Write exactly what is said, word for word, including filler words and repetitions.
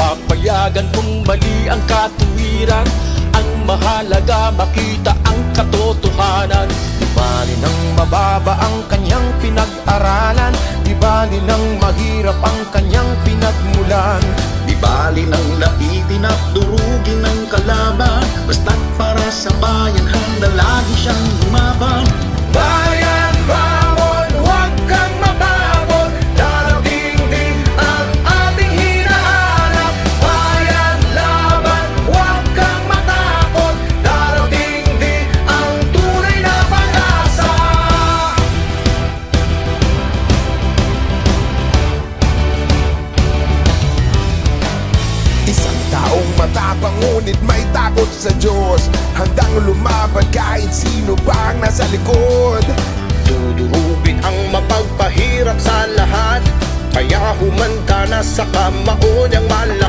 papayagan kung mali ang katuwiran. Ang mahalaga makita ang katotohanan. Di bali nang mababa ang kanyang pinag-aralan, di bali nang mahirap ang kanyang pinagmulan. Di bali nang laitin at durugin ng kalaban, basta't para sa bayan handa lagi siyang lumaban. Bayan Bawon, huwag kang mapagod, darating din ang ating hinahanap. Bayan laban, huwag kang matakot, darating din ang tunay na pag-asa. Isang taong matapang ngunit may takot sa Diyos, handang lumaban kahit sino pa ang nasa likod. Dudurugin ang mapagpahirap sa lahat, kaya humanda na sa kamao niyang malakas.